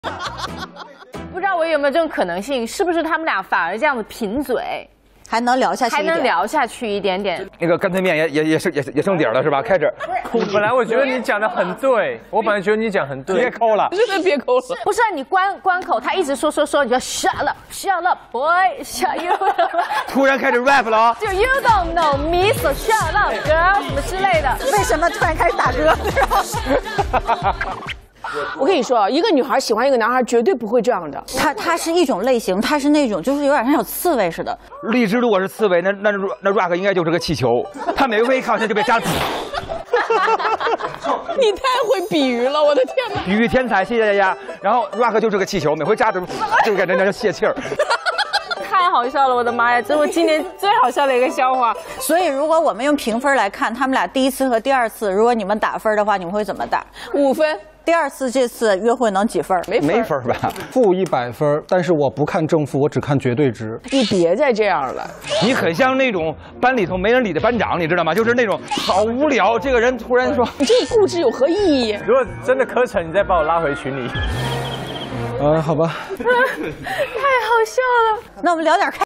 不知道我有没有这种可能性？是不是他们俩反而这样子贫嘴， 还能聊下去一点， 还能聊下去一点点？ 那个干脆面也剩底儿了是吧？开始。 本来我觉得你讲的很对，我本来觉得你讲很对。 别抠了， 真的别抠了。 不是你关口，他一直说，你就 shut up boy，shut you。 突然开始 rap 了啊！ 就 you don't know me so shut up girl 什么之类的。 为什么突然开始打歌？ 我跟你说，一个女孩喜欢一个男孩，绝对不会这样的。 他是一种类型，他是那种就是有点像有刺猬似的。 荔枝如果是刺猬，那 rock 应该就是个气球，他每回一靠近就被扎。 你太会比喻了，我的天哪！ 比喻天才，谢谢大家。然后 rock 就是个气球，每回扎就感觉那就泄气儿。 太好笑了，我的妈呀！这是我今年最好笑的一个笑话。 所以，如果我们用评分来看，他们俩第一次和第二次，如果你们打分的话，你们会怎么打 ？5分。 第二次这次约会能几分？ 没分吧？ 负100分，但是我不看正负，我只看绝对值。 你别再这样了， 你很像那种班里头没人理的班长，你知道吗？就是那种好无聊，这个人突然说， 你这个固执有何意义？ 如果真的磕成，你再把我拉回群里。 好吧。 太好笑了。 那我们聊点开